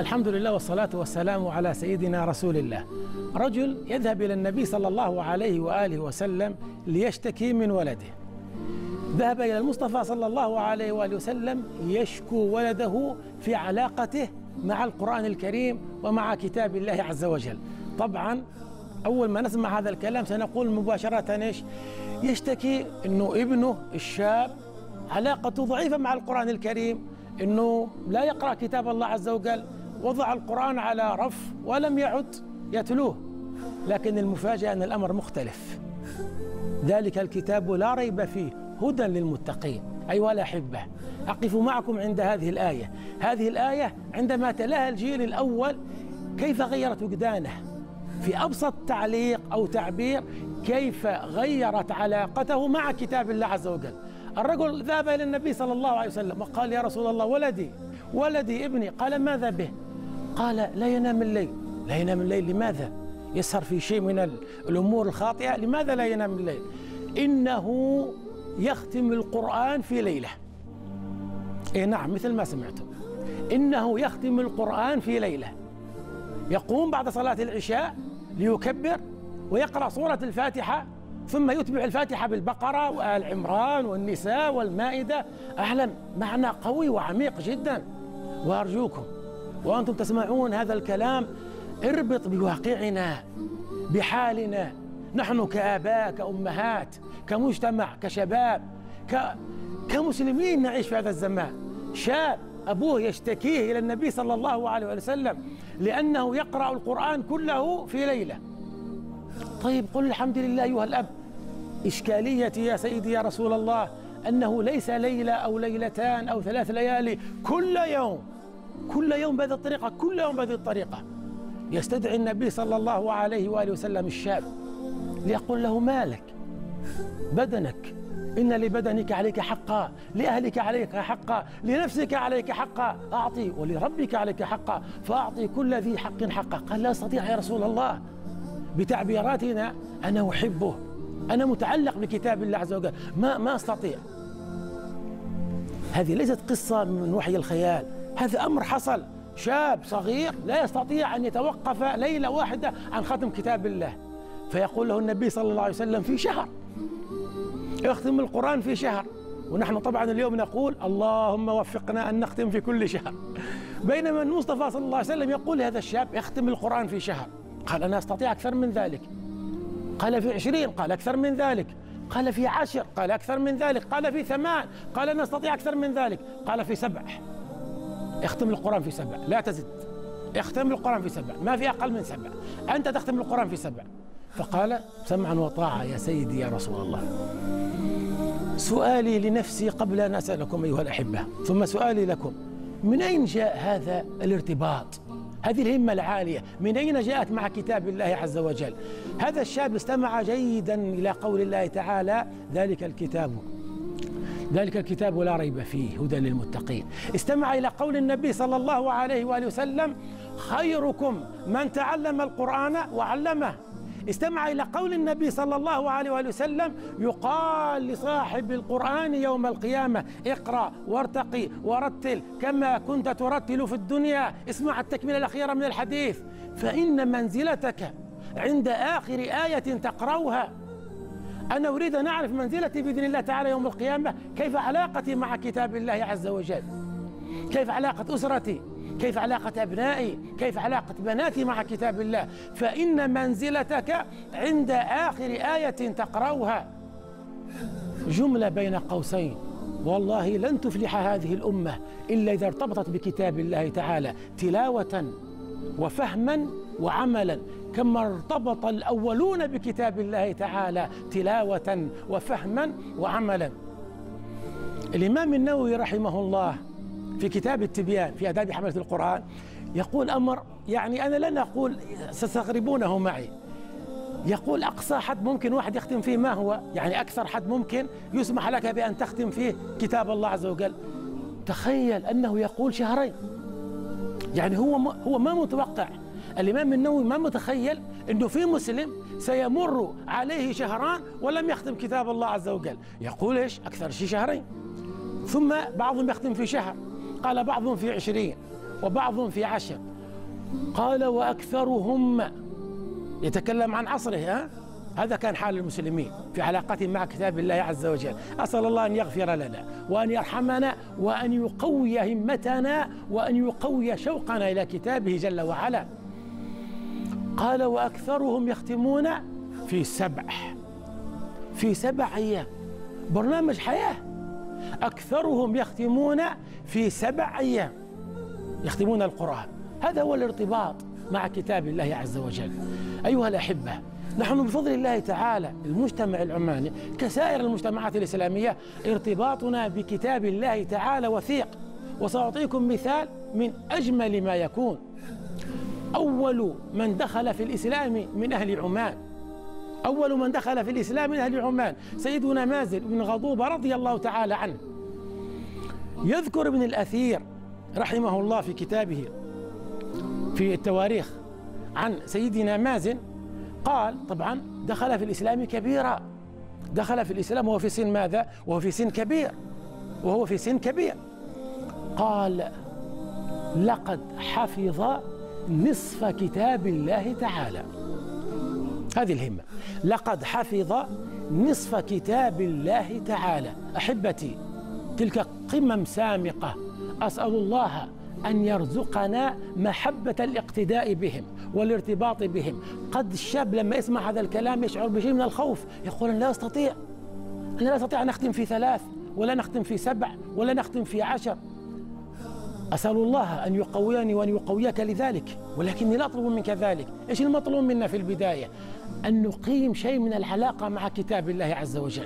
الحمد لله والصلاة والسلام على سيدنا رسول الله. رجل يذهب إلى النبي صلى الله عليه وآله وسلم ليشتكي من ولده. ذهب إلى المصطفى صلى الله عليه وآله وسلم يشكو ولده في علاقته مع القرآن الكريم ومع كتاب الله عز وجل. طبعا أول ما نسمع هذا الكلام سنقول مباشرة إيش؟ يشتكي إنه ابنه الشاب علاقته ضعيفة مع القرآن الكريم، إنه لا يقرأ كتاب الله عز وجل، وضع القرآن على رف ولم يعد يتلوه. لكن المفاجأة أن الأمر مختلف. ذلك الكتاب لا ريب فيه هدى للمتقين. أيها الأحبة، أقف معكم عند هذه الآية. هذه الآية عندما تلاها الجيل الأول كيف غيرت وجدانه، في أبسط تعليق أو تعبير كيف غيرت علاقته مع كتاب الله عز وجل. الرجل ذهب إلى النبي صلى الله عليه وسلم وقال: يا رسول الله، ولدي ابني. قال: ماذا به؟ قال: لا ينام الليل. لا ينام الليل لماذا؟ يسهر في شيء من الأمور الخاطئة. لماذا لا ينام الليل؟ إنه يختم القرآن في ليلة. إيه نعم، مثل ما سمعتم، إنه يختم القرآن في ليلة. يقوم بعد صلاة العشاء ليكبر ويقرأ سورة الفاتحة، ثم يتبع الفاتحة بالبقرة وآل عمران والنساء والمائدة. أعلم معنى قوي وعميق جدا. وأرجوكم وأنتم تسمعون هذا الكلام اربط بواقعنا، بحالنا نحن كآباء، كأمهات، كمجتمع، كشباب، كمسلمين نعيش في هذا الزمان. شاب أبوه يشتكيه إلى النبي صلى الله عليه وسلم لأنه يقرأ القرآن كله في ليلة. طيب قل الحمد لله أيها الأب. إشكاليتي يا سيدي يا رسول الله أنه ليس ليلة أو ليلتان أو 3 ليالي، كل يوم بهذه الطريقة، كل يوم بهذه الطريقة. يستدعي النبي صلى الله عليه وآله وسلم الشاب ليقول له: مالك؟ بدنك، إن لبدنك عليك حقا، لأهلك عليك حقا، لنفسك عليك حقا، أعطي، ولربك عليك حقا، فأعطي كل ذي حق حقا. قال: لا أستطيع يا رسول الله. بتعبيراتنا: أنا أحبه، أنا متعلق بكتاب الله عز وجل، ما أستطيع. هذه ليست قصة من وحي الخيال، هذا أمر حصل. شاب صغير لا يستطيع أن يتوقف ليلة واحدة عن ختم كتاب الله، فيقول له النبي صلى الله عليه وسلم: في شهر، يختم القرآن في شهر. ونحن طبعا اليوم نقول: اللهم وفقنا أن نختم في كل شهر. بينما المصطفى صلى الله عليه وسلم يقول لهذا الشاب: يختم القرآن في شهر. قال: أنا أستطيع أكثر من ذلك. قال: في 20. قال: أكثر من ذلك. قال: في 10. قال: أكثر من ذلك. قال: في 8. قال: أنا أستطيع أكثر من ذلك. قال: في 7. اختم القرآن في 7، لا تزد. اختم القرآن في 7، ما في أقل من 7. أنت تختم القرآن في 7. فقال: سمعا وطاعة يا سيدي يا رسول الله. سؤالي لنفسي قبل أن أسألكم أيها الأحبة، ثم سؤالي لكم: من أين جاء هذا الارتباط، هذه الهمة العالية؟ من أين جاءت مع كتاب الله عز وجل؟ هذا الشاب استمع جيدا إلى قول الله تعالى: ذلك الكتاب لا ريب فيه هدى للمتقين. استمع إلى قول النبي صلى الله عليه وآله وسلم: خيركم من تعلم القرآن وعلمه. استمع إلى قول النبي صلى الله عليه وآله وسلم: يقال لصاحب القرآن يوم القيامة: اقرأ وارتقي ورتل كما كنت ترتل في الدنيا. اسمع التكملة الأخيرة من الحديث: فإن منزلتك عند آخر آية تقرأها. أنا أريد أن أعرف منزلتي بإذن الله تعالى يوم القيامة، كيف علاقتي مع كتاب الله عز وجل، كيف علاقة أسرتي، كيف علاقة أبنائي، كيف علاقة بناتي مع كتاب الله. فإن منزلتك عند آخر آية تقرأها. جملة بين قوسين: والله لن تفلح هذه الأمة إلا إذا ارتبطت بكتاب الله تعالى تلاوة وفهما وعملا، كما ارتبط الأولون بكتاب الله تعالى تلاوة وفهما وعملا. الإمام النووي رحمه الله في كتاب التبيان في آداب حملة القرآن يقول أمر، يعني أنا لن أقول ستستغربونه معي. يقول: أقصى حد ممكن واحد يختم فيه ما هو؟ يعني أكثر حد ممكن يسمح لك بأن تختم فيه كتاب الله عز وجل. تخيل أنه يقول 2 شهر. يعني هو ما متوقع، الإمام النووي ما متخيل أنه في مسلم سيمر عليه 2 شهر ولم يختم كتاب الله عز وجل. يقول إيش؟ أكثر شيء 2 شهر. ثم بعضهم يختم في 1 شهر، قال بعضهم في 20 وبعضهم في 10 قال وأكثرهم، يتكلم عن عصره، هذا كان حال المسلمين في علاقتهم مع كتاب الله عز وجل. أسأل الله أن يغفر لنا وأن يرحمنا وأن يقوي همتنا وأن يقوي شوقنا إلى كتابه جل وعلا. قال وأكثرهم يختمون في 7 أيام، برنامج حياة. أكثرهم يختمون في 7 أيام يختمون القرآن. هذا هو الارتباط مع كتاب الله عز وجل. أيها الأحبة، نحن بفضل الله تعالى المجتمع العماني كسائر المجتمعات الإسلامية ارتباطنا بكتاب الله تعالى وثيق. وسأعطيكم مثال من أجمل ما يكون. أول من دخل في الإسلام من أهل عمان، أول من دخل في الإسلام من أهل عمان سيدنا مازن بن غضوبة رضي الله تعالى عنه. يذكر ابن الأثير رحمه الله في كتابه في التواريخ عن سيدنا مازن، قال طبعا دخل في الإسلام كبيرا، دخل في الإسلام وهو في سن ماذا؟ وهو في سن كبير، وهو في سن كبير. قال لقد حفظ نصف كتاب الله تعالى. هذه الهمة، لقد حفظ نصف كتاب الله تعالى. أحبتي، تلك قمم سامقة. أسأل الله أن يرزقنا محبة الاقتداء بهم والارتباط بهم. قد الشاب لما يسمع هذا الكلام يشعر بشيء من الخوف، يقول أنا لا أستطيع، أنا لا أستطيع أن أختم في 3 ولا نختم في 7 ولا نختم في 10. أسأل الله أن يقويني وأن يقويك لذلك، ولكني لا أطلب منك ذلك. إيش المطلوب منا في البداية؟ أن نقيم شيء من العلاقة مع كتاب الله عز وجل،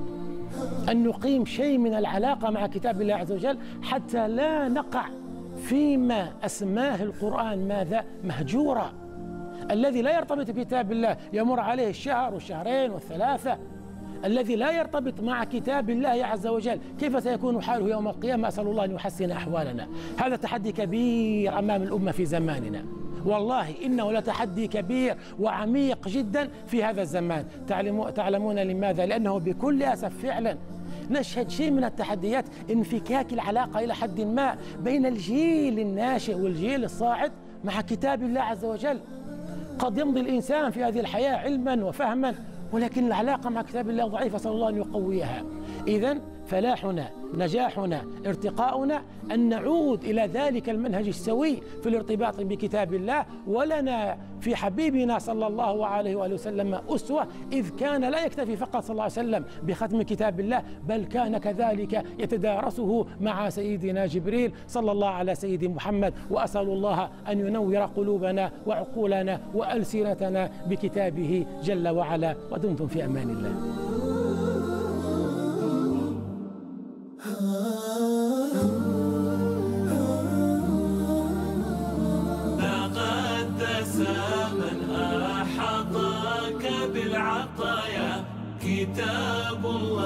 أن نقيم شيء من العلاقة مع كتاب الله عز وجل حتى لا نقع فيما أسماه القرآن ماذا؟ مهجورا. الذي لا يرتبط بكتاب الله يمر عليه الشهر والشهرين والثلاثة. الذي لا يرتبط مع كتاب الله عز وجل كيف سيكون حاله يوم القيامة؟ أسأل الله أن يحسن أحوالنا. هذا تحدي كبير أمام الأمة في زماننا، والله إنه لتحدي كبير وعميق جدا في هذا الزمان. تعلمون لماذا؟ لأنه بكل أسف فعلا نشهد شيء من التحديات، انفكاك العلاقة إلى حد ما بين الجيل الناشئ والجيل الصاعد مع كتاب الله عز وجل. قد يمضي الإنسان في هذه الحياة علما وفهما، ولكن العلاقة مع كتاب الله ضعيفة، أسأل الله أن يقويها. إذن فلاحنا، نجاحنا، ارتقاؤنا أن نعود إلى ذلك المنهج السوي في الارتباط بكتاب الله. ولنا في حبيبنا صلى الله عليه وآله وسلم أسوة، إذ كان لا يكتفي فقط صلى الله عليه وسلم بختم كتاب الله، بل كان كذلك يتدارسه مع سيدنا جبريل صلى الله على سيد محمد. وأسأل الله أن ينور قلوبنا وعقولنا وألسنتنا بكتابه جل وعلا. ودمتم في أمان الله. تقدس من أحاطك بالعطايا كتاب الله.